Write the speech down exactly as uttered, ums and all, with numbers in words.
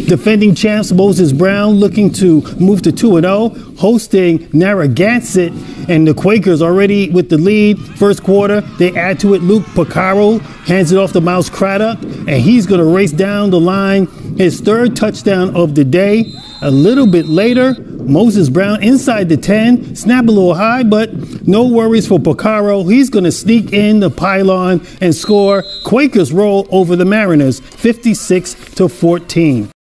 Defending champs Moses Brown looking to move to two and oh, hosting Narragansett, and the Quakers already with the lead. First quarter, they add to it. Luke Picaro hands it off to Miles Craddock, and he's going to race down the line. His third touchdown of the day. A little bit later, Moses Brown inside the ten, snap a little high, but no worries for Picaro. He's going to sneak in the pylon and score. Quakers roll over the Mariners, fifty-six to fourteen.